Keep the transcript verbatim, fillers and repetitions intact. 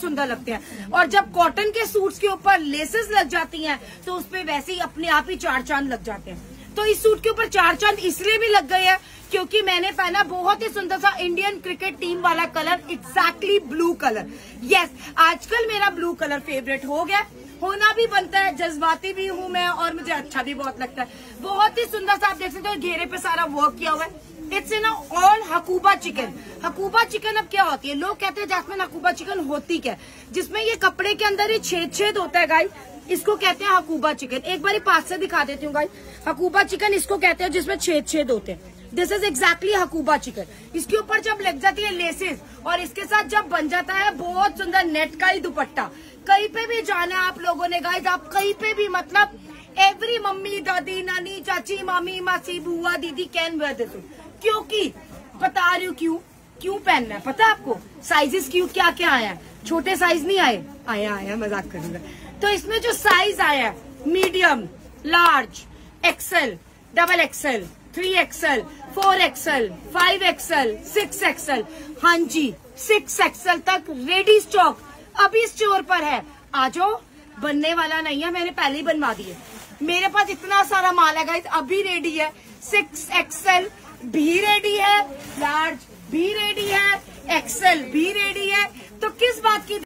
सुंदर लगते हैं। और जब कॉटन के सूट्स के ऊपर लेसेस लग जाती हैं तो उसपे वैसे ही अपने आप ही चार चांद लग जाते हैं। तो इस सूट के ऊपर चार चांद इसलिए भी लग गए हैं क्योंकि मैंने पहना बहुत ही सुंदर सा इंडियन क्रिकेट टीम वाला colour, exactly blue colour. Yes, आजकल मेरा ब्लू कलर फेवरेट हो गया, होना भी बनता है, जज्बाती भी हूँ मैं और मुझे अच्छा भी बहुत लगता है। बहुत ही सुंदर सा आप देख सकते हो, घेरे पे सारा वर्क किया हुआ है। It's in all Hakoba chikan. Hakoba chikan अब क्या होती है, लोग कहते हैं जैस्मिन हकूबा चिकन होती क्या, जिसमें ये कपड़े के अंदर ये छेद छेद होता है गाइस, इसको कहते हैं हकूबा चिकन। एक बार पास से दिखा देती हूँ गाइस, हकूबा चिकन इसको कहते हैं जिसमें छेद छेद होते हैं। This is exactly Hakoba chikan. इसके ऊपर जब लग जाती है लेसेस और इसके साथ जब बन जाता है बहुत सुंदर नेट का ही दुपट्टा, कहीं पे भी जाना है आप लोगों ने गाइस, आप कहीं पे भी, मतलब एवरी मम्मी, दादी, नानी, चाची, मामी, मासी, बुआ, दीदी कैन वेयर दिस, क्योंकि बता रही हूँ क्यों क्यों पहनना है पता है आपको। साइजेस क्यों क्या क्या आया, छोटे साइज नहीं आए, आया आया मजाक करूंगा। तो इसमें जो साइज आया है, medium, large, XL, double XL, three XL, four XL, five XL, six XL, हाँ जी सिक्स एक्सेल तक रेडी स्टॉक अभी स्टोर पर है। आ जाओ, बनने वाला नहीं है, मैंने पहले ही बनवा दिए। मेरे पास इतना सारा माल है गाइस, अभी रेडी है। सिक्स एक्सेल भी रेडी है, लार्ज भी रेडी है, एक्सेल भी रेडी है। तो किस बात की